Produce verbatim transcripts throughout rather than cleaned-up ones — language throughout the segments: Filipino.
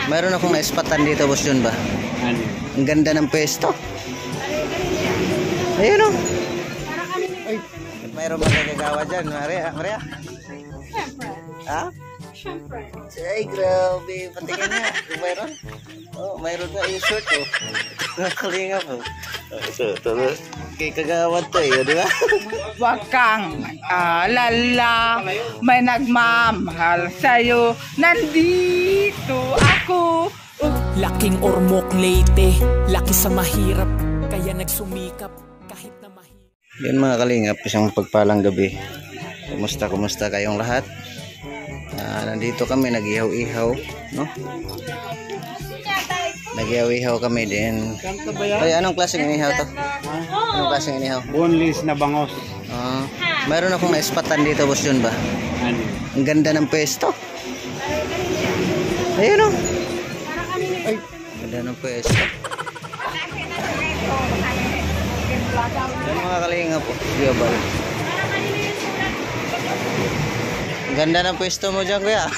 Mayroon akong na-spatan dito, boss Jun ba? Ano? Ang ganda ng pwesto. Ayun o. Ay, mayroon ba nagagawa dyan, Maria? Maria? Siyempre. Ha? Siyempre. Ay, grabe. Patingin nga. Mayroon? Oh, mayroon nga yung short oh. Nakalinga po. Ito, ito. Kay kagawad to eh, di ba? Huwag kang alala, may nagmamahal sa'yo. Nandito ako. Laking Ormoc Leyte, laki sa mahirap, kaya nagsumikap kahit na mahirap. Yan mga kalingap, isang pagpalang gabi. Kumusta, kumusta kayong lahat? Uh, nandito kami, nag-ihaw-ihaw, no? Nag-ihaw-ihaw kami din. Ay, anong klaseng inihaw to? Anong klaseng inihaw? Boneless na bangos. Uh, mayroon akong na-spatan dito, boss Jun ba? Ano? Ang ganda ng pwesto. Ayun o. Ay, ganda ng pwesto. Yan mga kalinga po. Giyabal. Ganda ng pwesto mo dyan, kuya.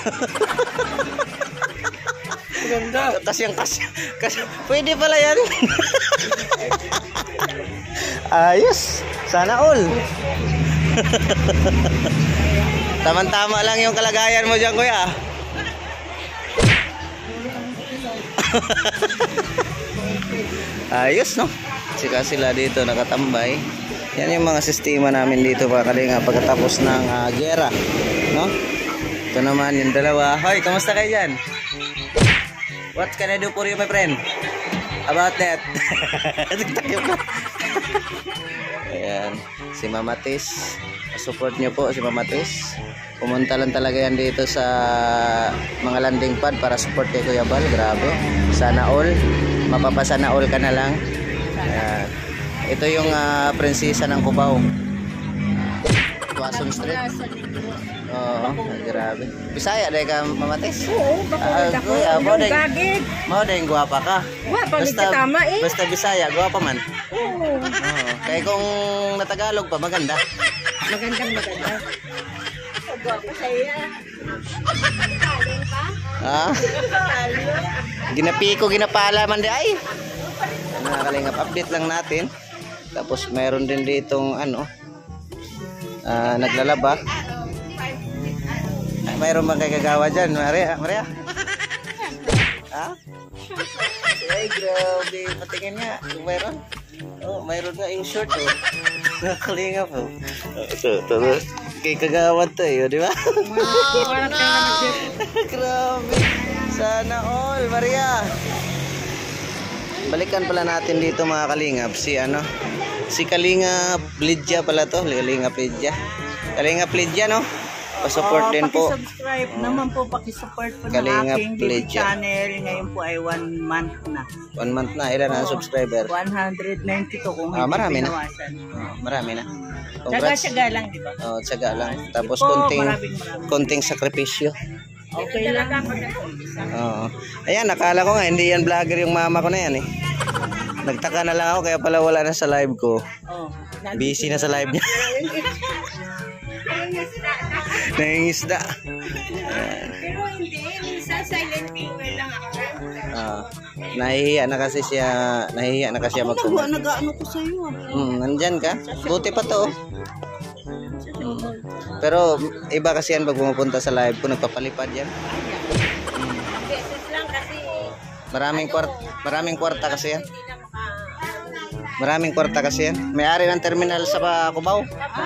Ganda. Kasyang kasya. Kasya. Pwede pala yan. Ayos. Sana all. Tama-tama lang yung kalagayan mo dyan, kuya. Ayos, no? Sika sila dito nakatambay. Yan yung mga sistema namin dito para kalinga pagkatapos ng uh, gera, no? Ito naman yung dalawa. Hoy, kamusta kayo dyan? What can I do for you, my friend? About that? Ayan, si Mamatis. Support nyo po si Mamatis. Pumunta lang talaga yan dito sa mga landing pad para support kay Kuya Bal. Grabe. Sana all. Mapapasana all ka na lang. Ayan. Ito yung uh, prinsesa ng Cubao. Quezon Street. Oo, grabe. Bisaya dahil ka Mamatis? Oo, bakulit ako. Yung gagid. Mao dahil guwapa ka. Guwapa, basta tama eh. Basta Bisaya, guwapa man. Oo. Oo. Kaya kung natagalog pa, maganda. Magandang maganda. Guwapo sa'yo. Kaling pa? Ha? Ginapi ko, ginapala man di ay. Nakakalingap, update lang natin. Tapos mayroon din ditong ano, uh, naglalaba. Ay, mayroon bang kay kagawa dyan, Maria? Maria? Ha? Ay, grabe. Patingin nga. Kung mayroon. Oh, mayroon nga yung short oh. Nakakalingap oh. Ito, ito. Kay kagawad to eh, di ba? Grabe. Sana all, Maria. Balikan pala natin dito mga kalingap si ano, si Kalingap Lydia pala to, Kalingap Lydia. Kalingap Lydia no? Pa-support oh, din po. Paki-subscribe naman po, paki-support po ng Kalingap aking B B Lydia channel. Ngayon po ay one month na. One month na, ilan ang subscriber? one hundred ninety-two kung Ah, hindi marami na. pinawasan. Oh, marami na. Tsaga-tsaga lang, di ba? Oh, tsaga lang. Tapos Ito, konting maraming, maraming. konting sakripisyo. Okay lang. Oo. Ayan, nakala ko nga hindi yan vlogger yung mama ko na yan eh. Nagtaka na lang ako kaya pala wala na sa live ko. Oh, Busy na sa live niya. Nangingisda. Pero hindi. Minsan silent viewer lang ako. Ah, nahihiya na kasi siya, nahihiya na kasi siya Ako mag-comment. nag-ano ko sa'yo. Hmm, nandyan ka? Buti pa to. Hmm. Pero iba kasi yan pag pumupunta sa live ko, nagpapalipad yan. Beses lang kasi. Maraming kwarta, maraming kwarta kasi yan. Maraming kwarta kasi yan. May-ari ng terminal sa pa- Cubao.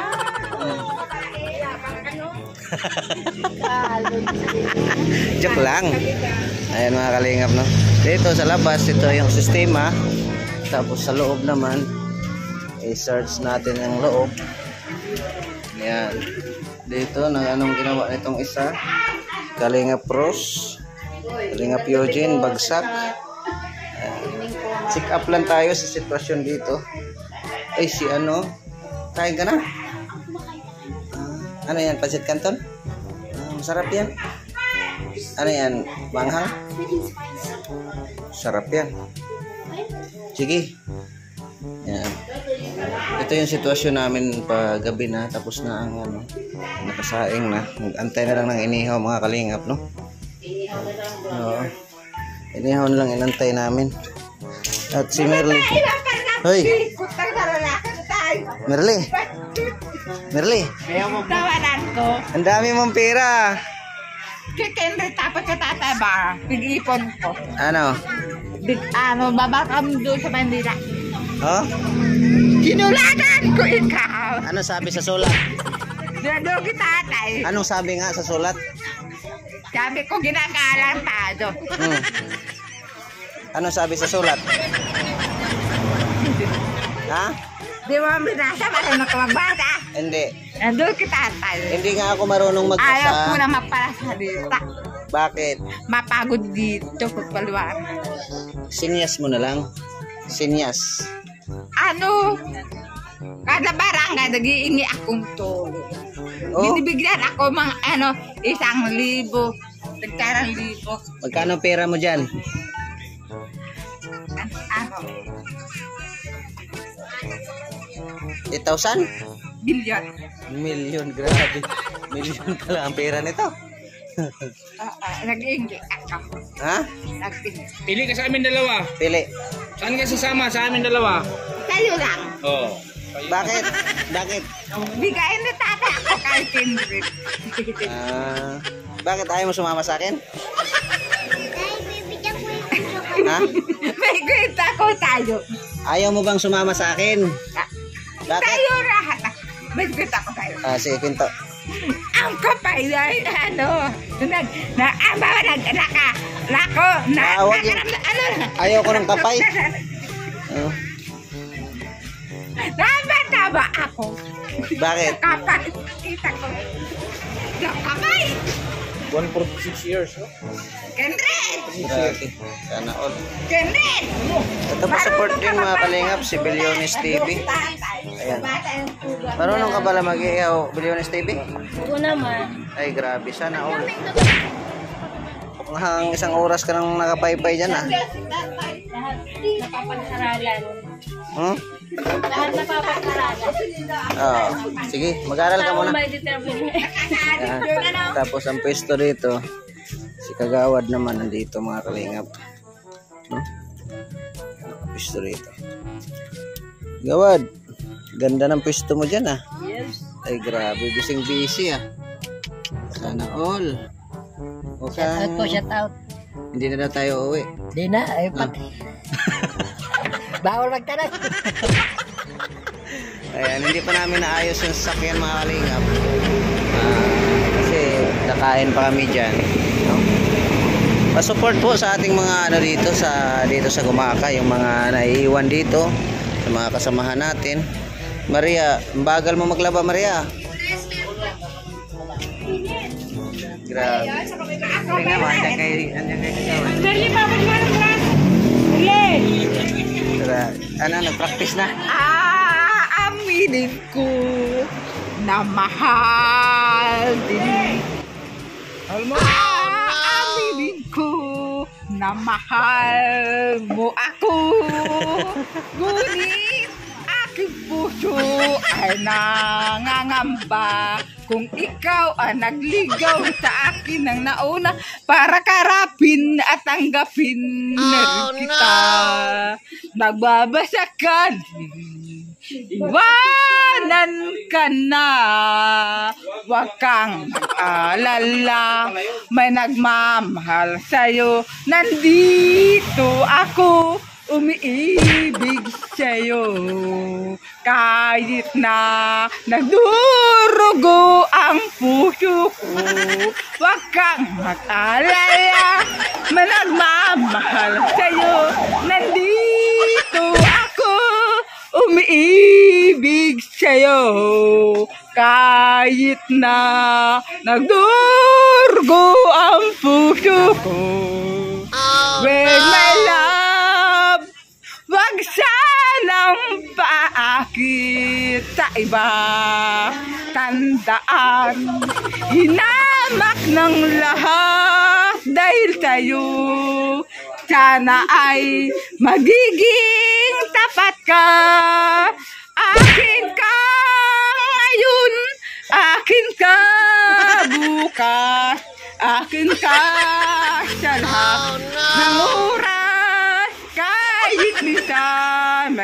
Joke lang. Ayan mga kalingap no. Dito sa labas ito yung sistema. Tapos sa loob naman i-search natin yung loob. Ayan. Dito na anong ginawa nitong isa. Kalingap Pros, Kalingap Eugene, bagsak. Ayan. Check up lang tayo sa sitwasyon dito. Ay si ano, kain ka na? Ano yan, pancit canton? Ah, masarap yan. Ano yan, manghang? Sarap yan. Sige. Yan. Ito yung sitwasyon namin pag gabi na, tapos na ang ano, nakasaing na. Mag-antay na lang ng inihaw mga kalingap, no? Oo. Inihon lang inantay namin. At si Merly. Hoy! Merly! Merly! Tawanan ko. Ang dami mong pera! Kitendre tapos sa tatay ba? Pag-ipon ko. Ano? Big, ano, babakam doon sa Manila. Oh? Kinulatan ko ikaw. Ano sabi sa sulat? Doon kita tatay. Anong sabi nga sa sulat? Sabi ko ginagalantado. Hmm. Ano sabi sa sulat? Ha? Di mo binasa ba na magbasa? Hindi. Nandun kita tatay. Hindi nga ako marunong magbasa. Ayaw ko na mapasalita. Bakit? Mapagod dito pagpaluan. Sinyas mo na lang. Sinyas. Ano? Kada barangay nag-iingi akong tulong. Oh. Binibigyan ako mga ano, isang libo. Tagkarang libo. Magkano pera mo dyan? Ano? eight thousand? Bilyon. Million, grabe. Million pala ang pera nito. Uh, uh, nag-iingi ako. Ha? Nag-iingi. Pili ka sa amin dalawa. Pili. Saan ka sasama sa amin dalawa? Kayo lang. Oo. Oh. Bakit? Bakit? Bigayin na tata ako kay Kindred. Ah, bakit ayaw mo sumama sa akin? Ha? May kwenta ko tayo. Ayaw mo bang sumama sa akin? Bakit? Tayo lahat. May kwenta ko tayo. Ah, sige, kwento. Ang kapay na ano. Nag, na, ah, bawa nag, naka, nako, na, Ah, wag yun. nakaram- ano. Ayaw ko ng kapay. Oh, Nabata ba ako? bakit? Kapay. Kita ko. Kapay. one hundred forty-six years. No? Kendred. Grabe. Sana all. Kendred. Ito pa support din mga kalingap si Billiones T V. Ayan. Marunong ka pala mag-ihaw Billiones T V? Oo naman. Ay grabe, sana all. Hang isang oras ka nang nakapaypay dyan ah. Lahat napapag-aralan. Hmm? Lahat napapag-aralan. Oo. Sige, mag-aral ka muna. May determine. Ayan. Tapos ang pwesto dito, si Kagawad naman nandito mga kalingap. No? Pwesto rito. Gawad, ganda ng pwesto mo dyan ah. Yes. Ay grabe, bising busy ah. Sana all. Okay. Shout out po, shout out. Hindi na daw tayo uuwi. Di na, ay pati. Bawal magtanong. Ayan, hindi pa namin naayos yung sasakyan mga kalingap. Ah, kasi nakain pa kami dyan. No? Pa-support po sa ating mga ano dito sa dito sa Gumaka, yung mga naiiwan dito, sa mga kasamahan natin. Maria, ang bagal mo maglaba, Maria. Grabe. Kaya nga, andyan kay, andyan kay Kagawad. Dali pa, magmano ka. Dali. Tara, ano, nag-practice na? Ah, aminin ko na mahal din. Ah, aminin ko na mahal mo ako. Ngunit aking puso ay nangangamba kung ikaw ang nagligaw sa akin ng nauna para karapin at tanggapin na rin kita. Nagbabasa ka din, iwanan ka na. Huwag kang mag-alala, may nagmamahal sa'yo. Nandito ako, umiibig sa'yo. Kahit na nagdurugo ang puso ko, huwag kang mag-alala, may nagmamahal sa'yo. Nandito ako, umiibig sa'yo. Kahit na nagdurugo ang puso ko. With my love, wag sanang paakit sa iba. Tandaan, hinamak ng lahat dahil sa'yo. Sana ay magiging tapat ka. Akin ka ngayon, akin ka bukas, akin ka sa lahat ng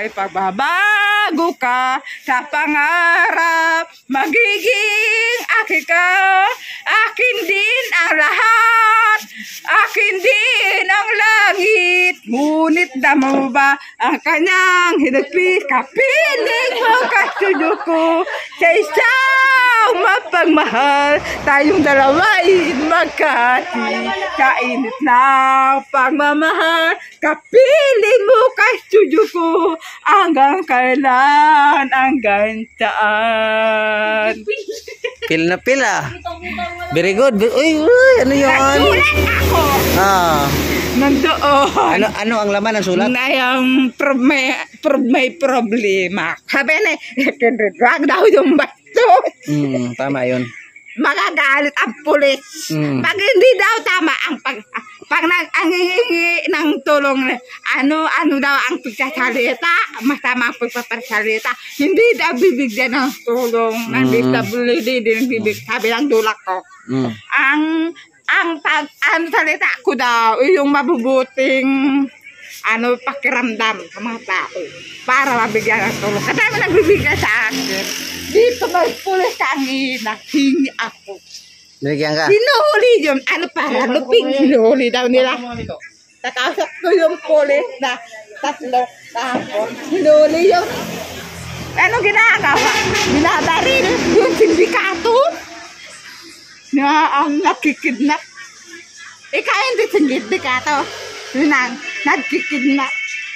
may pagbabago ka sa pangarap. Magiging akin ka, akin din ang lahat, akin din ang langit. Ngunit damo ba ang kanyang hinagpis? Kapiling mo kasuyo ko sa isang mapagmahal. Tayong dalawa'y magkati sa init ng pagmamahal. Kapiling mo kasuyo ko hanggang kailan, hanggang saan. Pil na pil ah. Very good. Uy, uy, ano yun? Nagsulat ako! Ah. Nandoon. Ano ano ang laman ng sulat? Na yung pro, may, pro, may problema. Sabi na, wag daw yung basto. Hmm, tama yun. Magagalit ang pulis. Mm. Pag hindi daw tama ang pag pag nag ang hihingi ng tulong, ano ano daw ang pagsasalita, masama ang pagpapasalita, hindi daw bibigyan ng tulong ng Mm. D W D din bibig, sabi ng dulak ko. Mm. Ang ang pag ang salita ko daw yung mabubuting ano pakiramdam sa mga tao para mabigyan ng tulong. Kasi naman nagbibigay sa akin. Dito may pulis ang hingi ako. Binigyan ka? Sinuhuli yun. Ano para luping sinuhuli daw nila. Nakasap ko yung pulis na tatlo kahapon. Sinuhuli yun. Ano ginagawa? Binabaril yung sindikato na ang nakikidnap. Ikaw hindi sindikato. Yun ang nagkikidnap.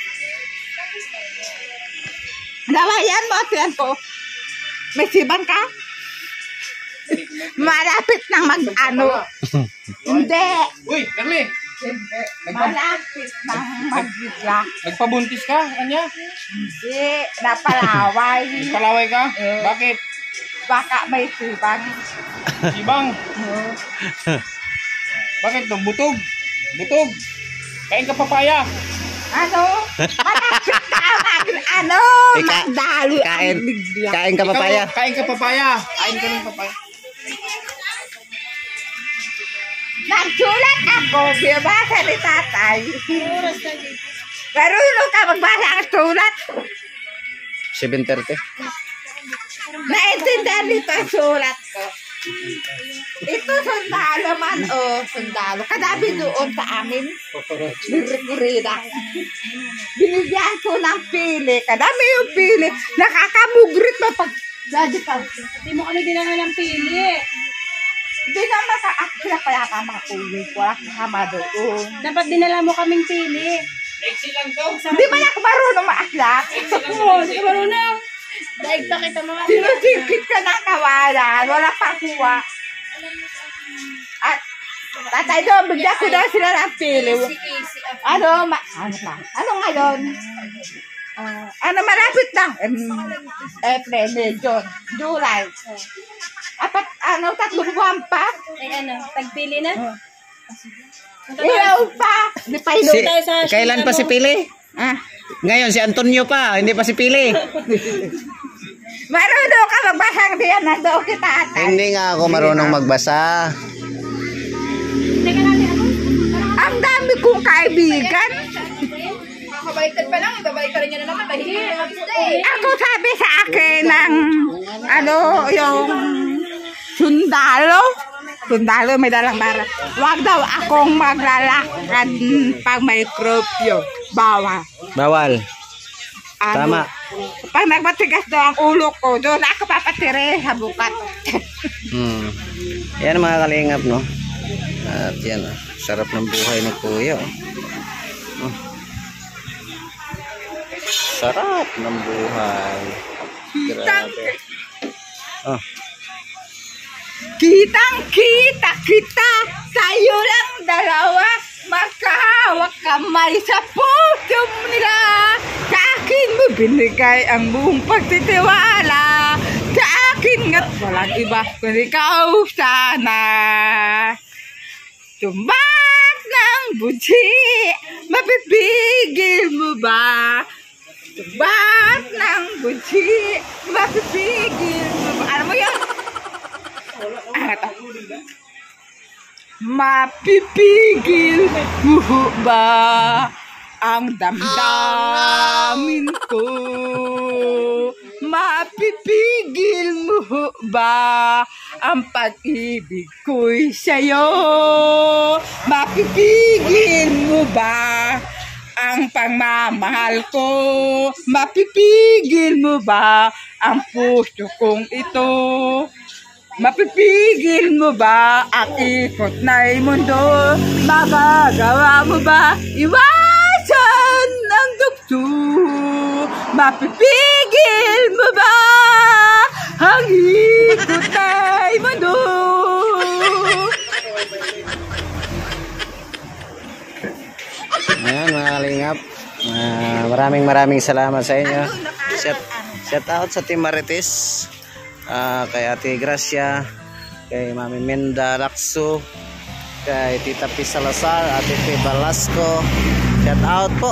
Dawayan mo at yan po. May siban ka? Malapit nang mag-ano. Hindi. Uy, Carly! Hindi. Malapit nang mag-bigla. Nagpabuntis ka, kanya? Hindi. Napalaway. Palaway ka? Eh. Bakit? Baka may siban. Ibang? Bakit to? Butog? Butog? Kain ka papaya? Ano? Malapit na mag ano? Ika- Magdalo Kain, ang bigla. kain ka papaya. Ikaw, kain ka papaya. Kain ka ng papaya. Nagsulat ako. Binabasa ni tatay. Marunong ka magbasa ang sulat. seven thirty. Naintindihan dito ang sulat ko. Ito sundalo man o sundalo. Kadabi doon sa amin. Birigurida. Binigyan ko ng pili. Kadami yung pili. Nakakamugrit pa pag... Dadi ka. Hindi mo kami dinala ng pili. Hindi na maka-akila kaya ka makuwi. Wala kama doon. Dapat dinala mo kaming pili. Hindi ba ako marunong maaklat? Oo, hindi ka marunong. Daig pa kita mga Sinusingkit ka ng kawalan. Wala pang kuha. At tatay doon, bigyan ko daw sila ng pili. Ano, ma ano pa? Ano ngayon? Uh, ano, malapit na. Um, April, May, June, July. Apat, ano, tatlong buwan pa. Ay ano, tagpili na? Ilaw pa. Di pa Si, ilaw. tayo sa- kailan pa si Pili? Ah, Ngayon si Antonio pa, hindi pa si Pili. marunong ka magbasang diyan. Nandoon kita atay. Hindi nga ako marunong magbasa. Teka natin ako. Ang dami kong kaibigan. Kakabaliktad pa lang, ibabalik ka rin niya na naman. Dahil Ako sabi sa akin ng ano, yung sundalo. Sundalo, may dalang bara. Huwag daw akong maglalakad pag may curfew. Bawal. Bawal. Ano, Tama. Pag nagmatigas daw ang ulo ko, doon ako papatire sa bukat. Hmm. Yan mga kalingap, no? At yan, oh. Sarap ng buhay ni Kuya. Oh. Oh. Sarap ng buhay. Grabe. Oh. Kitang kita kita, tayo lang dalawa, magkahawak kamay sa puso nila. Sa akin mo binigay ang buong pagtitiwala. Sa akin nga't walang iba kundi ikaw sana. Tumbak ng buti, mapipigil mo ba? Tumbak ng buti, mapipigil mo ba? Alam mo yun? Mapipigil mo ba ang damdamin ko. Mapipigil mo ba ang pag-ibig ko'y sa'yo? Mapipigil mo ba ang pagmamahal ko? Mapipigil mo ba ang puso kong ito? Mapipigil mo ba ang ikot na'y mundo? Magagawa mo ba iwasan ang dugto? Mapipigil mo ba ang ikot na'y mundo? Ayan mga kalingap. Uh, maraming maraming salamat sa inyo. Shout, shout out sa Team Marites. Uh, kay Ate Gracia, kay Mami Menda Lakso, kay Tita P Salazar, Ate P Balasco, shout out po,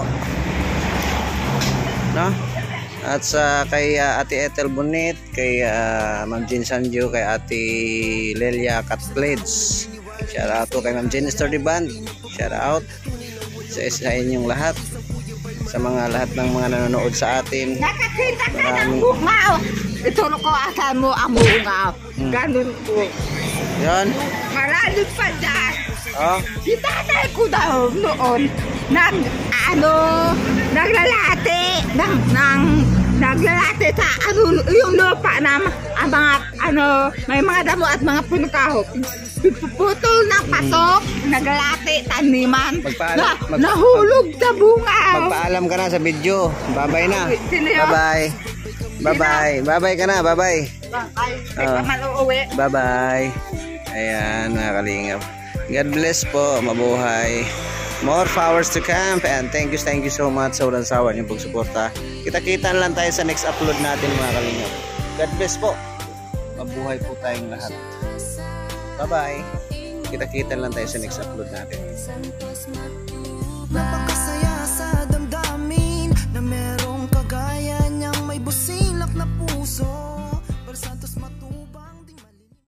no? At sa kay uh, Ate Ethel Bonit, kay uh, Ma'am Jean Sanjo, kay Ate Lelia Catblades, shout out po kay Ma'am Jean Sturdy Band, shout out sa, sa inyong lahat, sa mga lahat ng mga nanonood sa atin. Nakakita ka ng Maraming bunga. Ituro ko asan mo ang bunga. Ganun po. yun. Maraming pa dyan. Oh, Si tatay ko daw noon, nag, ano, naglalate, nang, nang, naglalate sa, ano, yung lupa na, ang mga, ano, may mga damo at mga puno kahoy. Puputol ng pasok, naglalate, taniman, Magpaalam- na, mag- nahulog sa bunga. magpaalam ka na sa video. Bye-bye na. Sino yun? Bye-bye. Bye-bye. Bye-bye ka na. Bye-bye. Ay, Ah. uh, man uuwi. Bye-bye. Ayan, mga kalingap. God bless po. Mabuhay. More powers to camp. And thank you, thank you so much sa walang sawa niyong pagsuporta. Kita-kita lang tayo sa next upload natin, mga kalingap. God bless po. Mabuhay po tayong lahat. Bye-bye. Kita-kita lang tayo sa next upload natin. Napakasaya